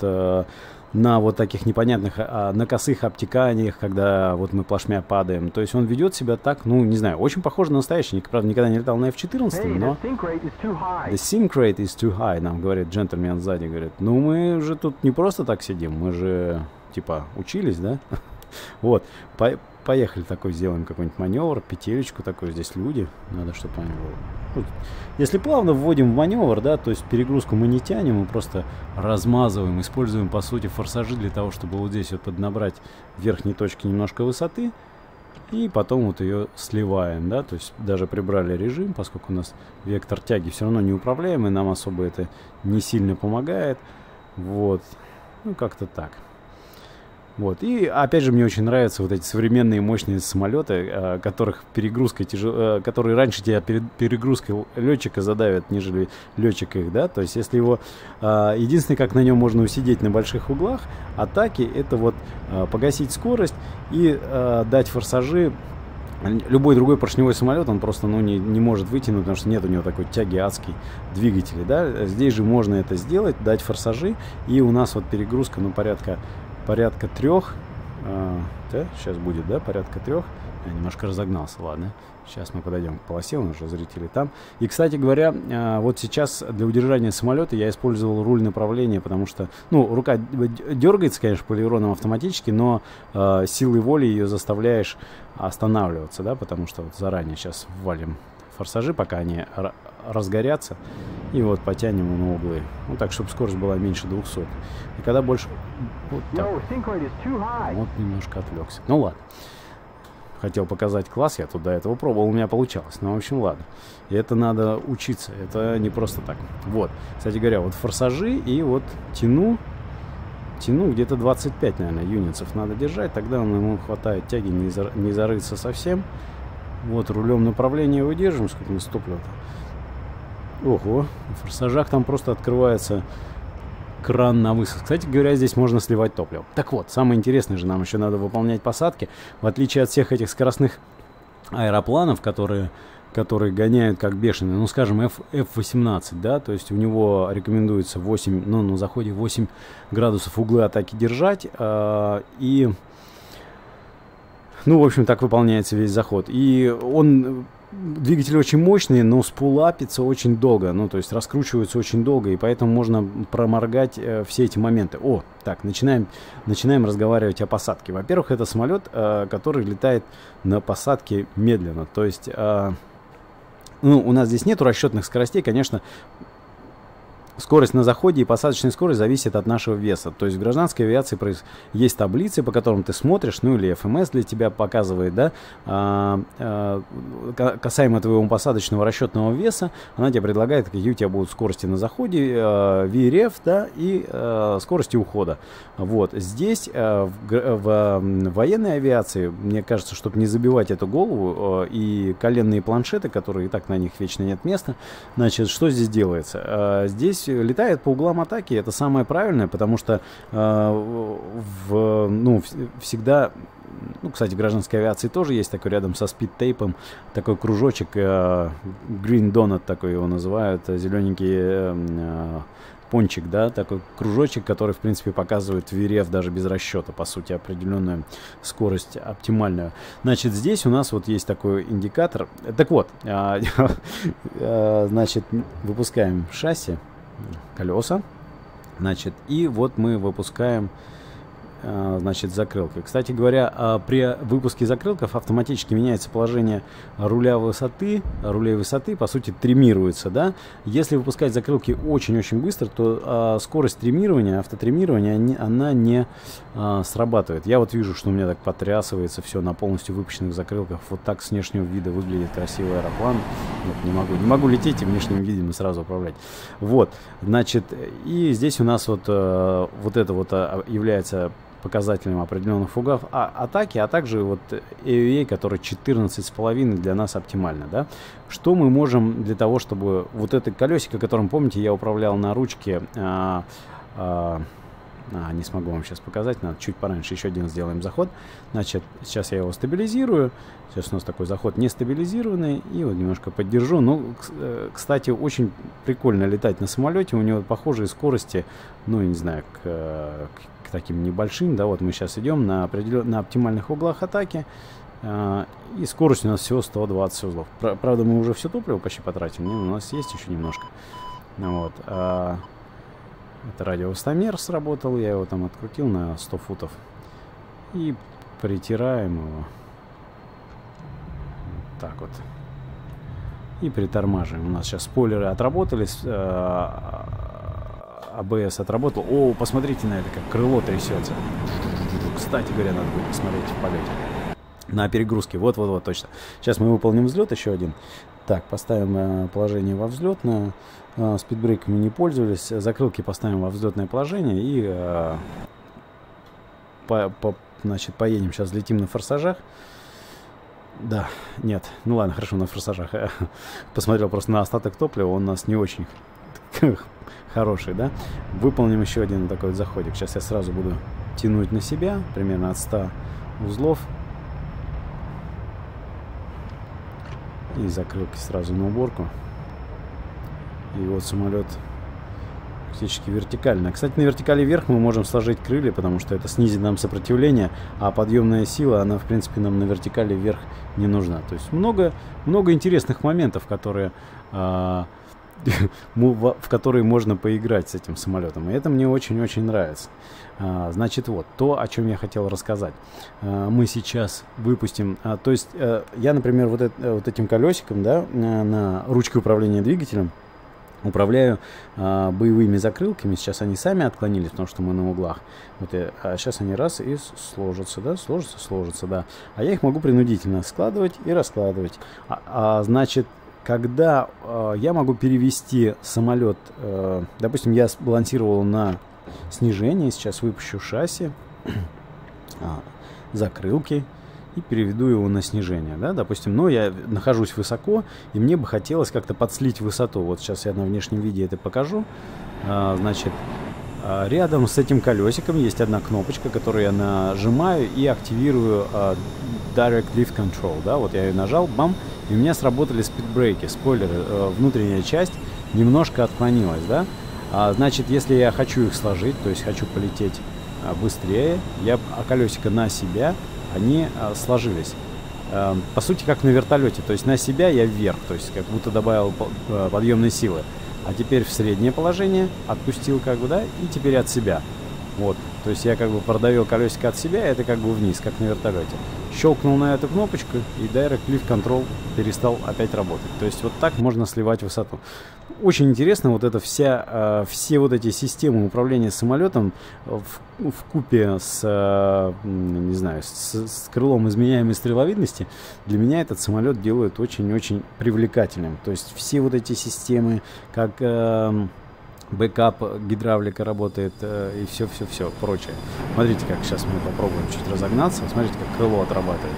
на вот таких непонятных, а, на косых обтеканиях, когда вот мы плашмя падаем. То есть он ведет себя так, ну, не знаю, очень похоже на настоящий. Я, правда, никогда не летал на эф четырнадцать, hey, но... The sink rate is too high, нам говорит джентльмен сзади, говорит. Ну, мы же тут не просто так сидим, мы же, типа, учились, да? Вот, по поехали такой, сделаем какой-нибудь маневр, петелечку такой, здесь люди, надо, чтобы они... Вот. Если плавно вводим в маневр, да, то есть перегрузку мы не тянем, мы просто размазываем, используем, по сути, форсажи для того, чтобы вот здесь вот поднабрать в верхней точке немножко высоты, и потом вот ее сливаем, да, то есть даже прибрали режим, поскольку у нас вектор тяги все равно неуправляемый, нам особо это не сильно помогает, вот, ну, как-то так. Вот. И опять же мне очень нравятся вот эти современные мощные самолеты, э, которых перегрузкой тяжел... э, которые раньше тебя перед перегрузкой летчика задавят, нежели летчик их, да. То есть если его э, единственное, как на нем можно усидеть на больших углах атаки, это вот э, погасить скорость и э, дать форсажи. Любой другой поршневой самолет, он просто ну, не, не может вытянуть, потому что нет у него такой тяги адской двигателя, да. Здесь же можно это сделать, дать форсажи, и у нас вот перегрузка, ну, порядка порядка трех, а, да, сейчас будет, да, порядка трех. Я немножко разогнался, ладно. Сейчас мы подойдем к полосе, у нас уже зрители там. И, кстати говоря, а, вот сейчас для удержания самолета я использовал руль направления, потому что, ну, рука дергается, конечно, полироном автоматически, но а, силой воли ее заставляешь останавливаться, да, потому что вот заранее сейчас ввалим форсажи, пока они разгорятся, и вот потянем на углы. Ну так, чтобы скорость была меньше двухсот. И когда больше... Вот, так. Вот немножко отвлекся. Ну ладно. Хотел показать класс, я тут до этого пробовал, у меня получалось. Ну, в общем, ладно. И это надо учиться, это не просто так. Вот. Кстати говоря, вот форсажи, и вот тяну, тяну где-то двадцать пять, наверное, юнитов надо держать, тогда ему хватает тяги, не, зар... не зарыться совсем. Вот, рулем направления выдержим, сколько мы топлива-то. Ого, в форсажах там просто открывается кран на высадку. Кстати говоря, здесь можно сливать топливо. Так вот, самое интересное же, нам еще надо выполнять посадки. В отличие от всех этих скоростных аэропланов, которые, которые гоняют как бешеные, ну, скажем, эф восемнадцать, да, то есть у него рекомендуется восемь, ну, на заходе восемь градусов углы атаки держать, э, и, ну, в общем, так выполняется весь заход. И он... Двигатель очень мощный, но спулапится очень долго, ну, то есть раскручивается очень долго, и поэтому можно проморгать э, все эти моменты. О, так, начинаем, начинаем разговаривать о посадке. Во-первых, это самолет, э, который летает на посадке медленно, то есть, э, ну, у нас здесь нету расчетных скоростей, конечно. Скорость на заходе и посадочная скорость зависит от нашего веса. То есть в гражданской авиации есть таблицы, по которым ты смотришь, ну или эф эм эс для тебя показывает, да, а, а, касаемо твоего посадочного расчетного веса, она тебе предлагает, какие у тебя будут скорости на заходе, а, ви эр эф, да, и а, скорости ухода. Вот здесь а, в, в, в военной авиации, мне кажется, чтобы не забивать эту голову а, и коленные планшеты, которые и так на них вечно нет места, значит, что здесь делается? А, здесь летает по углам атаки, это самое правильное, потому что э, в, ну, в, всегда, ну, кстати, в гражданской авиации тоже есть такой рядом со спид-тейпом такой кружочек, э, Green Donut такой его называют, зелененький э, э, пончик, да, такой кружочек, который, в принципе, показывает ви эр эф даже без расчета, по сути, определенную скорость оптимальную. Значит, здесь у нас вот есть такой индикатор. Так вот, э, э, значит, выпускаем шасси, колеса, значит, и вот мы выпускаем, значит, закрылки. Кстати говоря, при выпуске закрылков автоматически меняется положение руля высоты, рулей высоты, по сути, тримируется, да. Если выпускать закрылки очень-очень быстро, то а, скорость тримирования, автотримирования, не, она не а, срабатывает. Я вот вижу, что у меня так потрясывается все на полностью выпущенных закрылках. Вот так с внешнего вида выглядит красивый аэроплан. Вот, не могу, не могу лететь и внешним видом сразу управлять. Вот, значит, и здесь у нас вот, а, вот это вот а, является показателем определенных фугов а, атаки, а также вот эй ю эй, который четырнадцать с половиной для нас оптимально, да. Что мы можем для того, чтобы вот это колесико, которым, помните, я управлял на ручке, а, а, А, не смогу вам сейчас показать, надо чуть пораньше еще один сделаем заход. Значит, сейчас я его стабилизирую. Сейчас у нас такой заход нестабилизированный. И вот немножко поддержу. Ну, кстати, очень прикольно летать на самолете. У него похожие скорости, ну, не знаю, к, к таким небольшим. Да, вот мы сейчас идем на, определен... на оптимальных углах атаки. И скорость у нас всего сто двадцать узлов. Правда, мы уже все топливо почти потратим. У нас есть еще немножко. Вот. Это радиовысотомер сработал, я его там открутил на сто футов. И притираем его. Так вот. И притормаживаем. У нас сейчас спойлеры отработались. АБС отработал. О, посмотрите на это, как крыло трясется. Кстати говоря, надо будет посмотреть в полете. На перегрузке. Вот-вот-вот, точно. Сейчас мы выполним взлет еще один. Так, поставим э, положение во взлетное. Э, спидбрейками не пользовались. Закрылки поставим во взлетное положение. И э, по, по, значит, поедем. Сейчас летим на форсажах. Да, нет. Ну ладно, хорошо, на форсажах. Посмотрел просто на остаток топлива. Он у нас не очень хороший, да? Выполним еще один такой вот заходик. Сейчас я сразу буду тянуть на себя. Примерно от ста узлов. И закрылки сразу на уборку. И вот самолет практически вертикально. Кстати, на вертикали вверх мы можем сложить крылья, потому что это снизит нам сопротивление, а подъемная сила, она в принципе нам на вертикали вверх не нужна. То есть много, много интересных моментов, которые, а, в которые можно поиграть с этим самолетом. И это мне очень-очень нравится. А, значит, вот то, о чем я хотел рассказать. А, мы сейчас выпустим, а, то есть а, я, например, вот, это, вот этим колесиком, да, на, на ручке управления двигателем управляю а, боевыми закрылками. Сейчас они сами отклонились, потому что мы на углах. Вот я, а сейчас они раз и сложатся, да, сложатся, сложатся, да. А я их могу принудительно складывать и раскладывать. А, а, значит, когда э, я могу перевести самолет, э, допустим, я балансировал на снижении, сейчас выпущу шасси, а, закрылки и переведу его на снижение, да, допустим, но я нахожусь высоко, и мне бы хотелось как-то подслить высоту. Вот сейчас я на внешнем виде это покажу. А, значит, а, рядом с этим колесиком есть одна кнопочка, которую я нажимаю и активирую а, Direct Lift Control, да, вот я ее нажал, бам, и у меня сработали спидбрейки, спойлеры, э, внутренняя часть немножко отклонилась, да. А, значит, если я хочу их сложить, то есть хочу полететь а, быстрее, я а колесико на себя, они а, сложились. А, по сути, как на вертолете, то есть на себя я вверх, то есть как будто добавил а, подъемной силы. А теперь в среднее положение отпустил как бы, да, и теперь от себя. Вот, то есть я как бы продавил колесико от себя, это как бы вниз, как на вертолете. Щелкнул на эту кнопочку, и Direct Lift Control перестал опять работать. То есть вот так можно сливать высоту. Очень интересно, вот эта вся, э, все вот эти системы управления самолетом в, в купе с, э, не знаю, с, с крылом изменяемой стреловидности, для меня этот самолет делает очень-очень привлекательным. То есть все вот эти системы, как... Э, бэкап, гидравлика работает э, и все-все-все прочее. Смотрите, как сейчас мы попробуем чуть разогнаться. Смотрите, как крыло отрабатывает.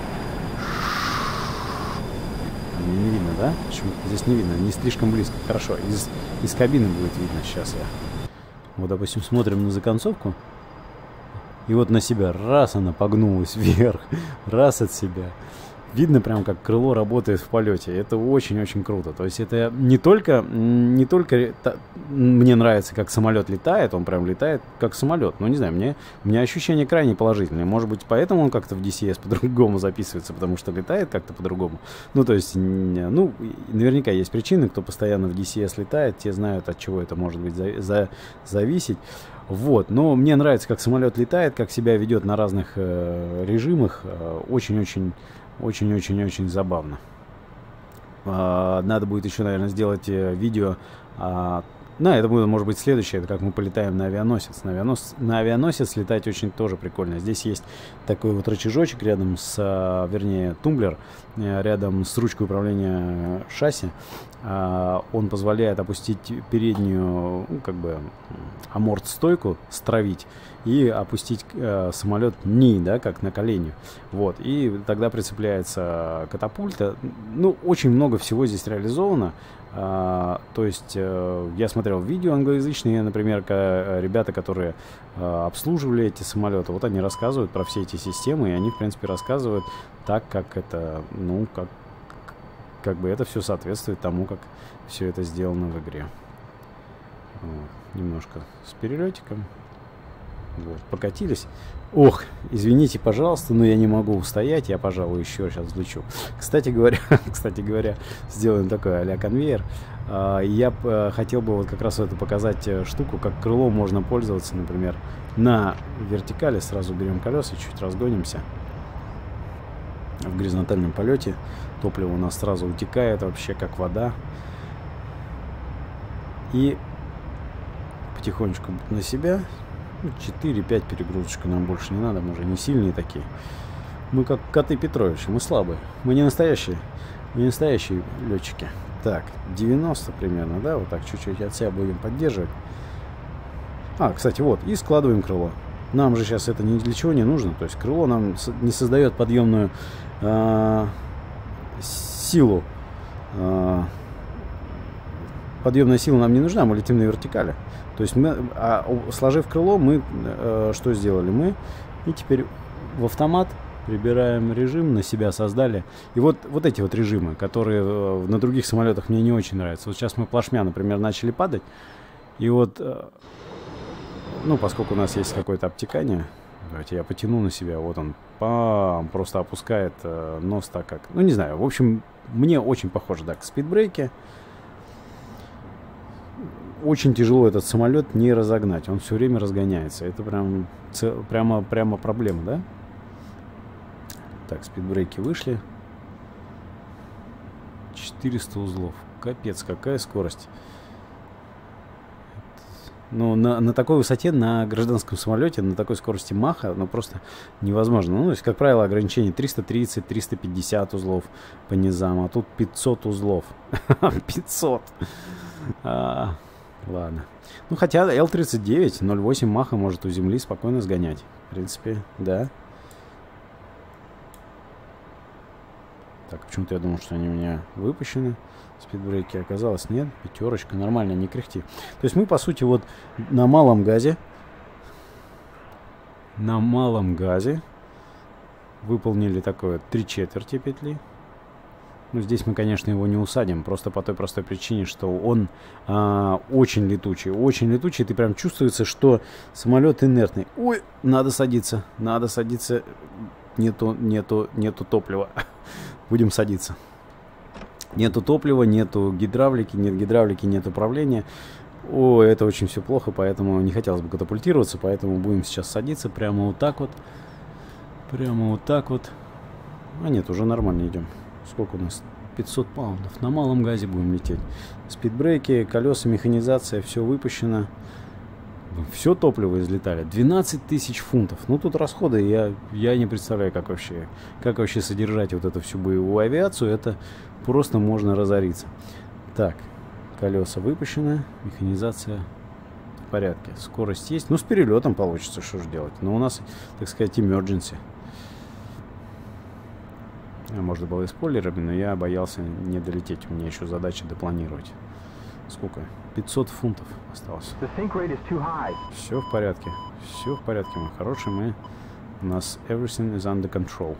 Не, не видно, да? Почему здесь не видно? Не слишком близко. Хорошо. Из, из кабины будет видно сейчас я. Вот, допустим, смотрим на законцовку. И вот на себя. Раз она погнулась вверх. Раз от себя. Видно прям, как крыло работает в полете. Это очень-очень круто. То есть это не только, не только та, мне нравится, как самолет летает, он прям летает как самолет. Но не знаю, мне, у меня ощущение крайне положительное. Может быть, поэтому он как-то в ди си эс по-другому записывается, потому что летает как-то по-другому. Ну, то есть, ну, наверняка есть причины, кто постоянно в ди си эс летает, те знают, от чего это может быть за, за, зависеть. Вот, но мне нравится, как самолет летает, как себя ведет на разных э, режимах. Очень-очень... Очень-очень-очень забавно. Надо будет еще, наверное, сделать видео. Ну, это будет, может быть, следующее. Это как мы полетаем на авианосец. На авианосец, на авианосец летать очень тоже прикольно. Здесь есть такой вот рычажочек рядом с, вернее, тумблер, рядом с ручкой управления шасси. Он позволяет опустить переднюю, ну, как бы, аморт-стойку, стравить, и опустить э, самолет ни, да, как на колени. Вот, и тогда прицепляется катапульта. Ну, очень много всего здесь реализовано. А, то есть э, я смотрел видео англоязычные, например, ребята, которые э, обслуживали эти самолеты, вот они рассказывают про все эти системы, и они, в принципе, рассказывают так, как это, ну, как, как бы это все соответствует тому, как все это сделано в игре. Вот. Немножко с перелетиком. Вот, покатились. Ох, извините, пожалуйста, но я не могу устоять, я, пожалуй, еще сейчас взлечу. Кстати говоря, кстати говоря, сделаем такой а-ля конвейер. Я хотел бы вот как раз эту показать штуку, как крылом можно пользоваться, например, на вертикали. Сразу берем колеса, чуть разгонимся. В горизонтальном полете топливо у нас сразу утекает вообще как вода. И потихонечку на себя. четыре-пять перегрузочек нам больше не надо, мы уже не сильные такие. Мы как коты Петровича, мы слабые. Мы не настоящие, не настоящие летчики. Так, девяносто примерно, да, вот так чуть-чуть от себя будем поддерживать. А, кстати, вот, и складываем крыло. Нам же сейчас это ни для чего не нужно, то есть крыло нам не создает подъемную э, силу. Э, подъемная сила нам не нужна, мы летим на вертикали. То есть мы, а, сложив крыло, мы э, что сделали? Мы и теперь в автомат прибираем режим, на себя создали. И вот, вот эти вот режимы, которые э, на других самолетах мне не очень нравятся. Вот сейчас мы плашмя, например, начали падать. И вот, э, ну, поскольку у нас есть какое-то обтекание, давайте я потяну на себя. Вот он, пам, просто опускает э, нос так как... Ну, не знаю, в общем, мне очень похоже, да, к спидбрейке. Очень тяжело этот самолет не разогнать. Он все время разгоняется. Это прям, прямо, прямо проблема, да? Так, спидбрейки вышли. четыреста узлов. Капец, какая скорость. Ну, на, на такой высоте, на гражданском самолете, на такой скорости маха, ну, просто невозможно. Ну, то есть, как правило, ограничение триста тридцать — триста пятьдесят узлов по низам. А тут пятьсот узлов. пятьсот. Ладно. Ну, хотя эл тридцать девять ноль восемь маха может у земли спокойно сгонять. В принципе, да. Так, почему-то я думал, что они у меня выпущены. Спидбрейки оказалось нет. Пятерочка, нормально, не кряхти. То есть мы, по сути, вот на малом газе. На малом газе выполнили такое три четверти петли. Ну, здесь мы, конечно, его не усадим, просто по той простой причине, что он а, очень летучий. Очень летучий, ты прям чувствуется, что самолет инертный. Ой, надо садиться, надо садиться. Нету, нету, нету топлива. Будем садиться. Нету топлива, нету гидравлики, нет гидравлики, нет управления. О, это очень все плохо, поэтому не хотелось бы катапультироваться, поэтому будем сейчас садиться прямо вот так вот. Прямо вот так вот. А нет, уже нормально идем. Сколько у нас? пятьсот паундов. На малом газе будем лететь. Спидбрейки, колеса, механизация, все выпущено. Все топливо излетали. двенадцать тысяч фунтов. Ну, тут расходы, я, я не представляю, как вообще, как вообще содержать вот эту всю боевую авиацию. Это просто можно разориться. Так, колеса выпущены, механизация в порядке. Скорость есть. Ну, с перелетом получится, что же делать. Но у нас, так сказать, emergency. Можно было и спойлерами, но я боялся не долететь. У меня еще задача допланировать. Сколько? пятьсот фунтов осталось. Все в порядке. Все в порядке, мы хорошие. Мы... У нас everything is under control.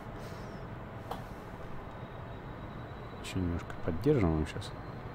Еще немножко поддерживаем сейчас.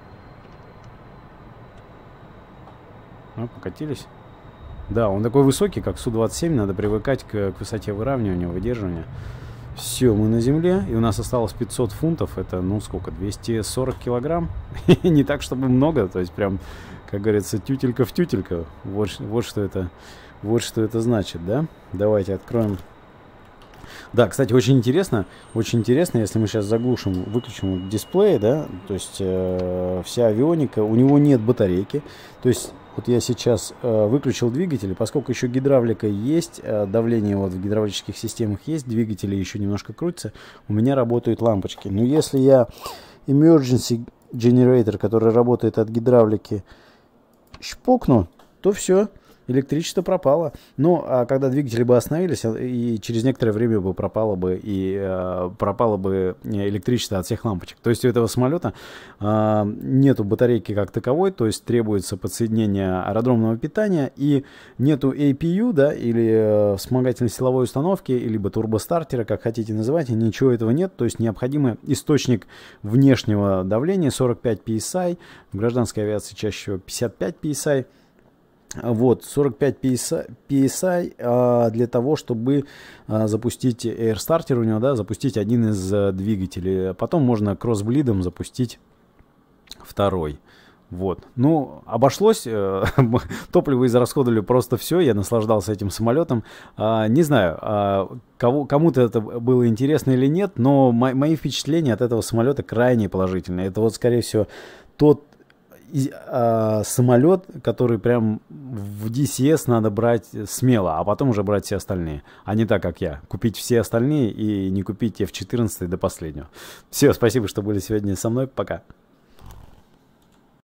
Ну, покатились. Да, он такой высокий, как Су двадцать семь. Надо привыкать к, к высоте выравнивания, выдерживания. Все, мы на земле, и у нас осталось пятьсот фунтов, это, ну, сколько, двести сорок килограмм, не так, чтобы много, то есть прям, как говорится, тютелька в тютелька, вот, вот что это, вот что это значит, да? Давайте откроем. Да, кстати, очень интересно, очень интересно, если мы сейчас заглушим, выключим дисплей, да, то есть э, вся авионика, у него нет батарейки, то есть вот я сейчас э, выключил двигатели, поскольку еще гидравлика есть, э, давление вот в гидравлических системах есть, двигатели еще немножко крутятся, у меня работают лампочки. Но если я emergency generator, который работает от гидравлики, щпокну, то все, электричество пропало. Ну, а когда двигатели бы остановились, и через некоторое время бы пропало бы и э, пропало бы электричество от всех лампочек. То есть у этого самолета э, нету батарейки как таковой, то есть требуется подсоединение аэродромного питания, и нету эй пи ю, да, или э, вспомогательной силовой установки, либо турбостартера, как хотите называть, ничего этого нет. То есть необходимый источник внешнего давления сорок пять пи эс ай, в гражданской авиации чаще всего пятьдесят пять пи эс ай. Вот, сорок пять пи эс ай а, для того, чтобы а, запустить Air Starter у него, да, запустить один из а, двигателей. Потом можно кроссблидом запустить второй. Вот. Ну, обошлось, э, топливо израсходовали просто все, я наслаждался этим самолетом. А, не знаю, а, кого, кому-то это было интересно или нет, но мо- мои впечатления от этого самолета крайне положительные. Это вот, скорее всего, тот и, а, самолет, который прям в ди си эс надо брать смело, а потом уже брать все остальные. А не так, как я. Купить все остальные и не купить эф четырнадцать до последнего. Все, спасибо, что были сегодня со мной. Пока.